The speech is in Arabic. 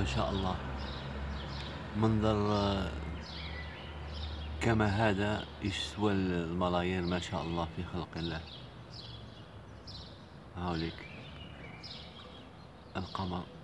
ما شاء الله. منظر كما هذا يسوى الملايير ما شاء الله في خلق الله. هاوليك القمر.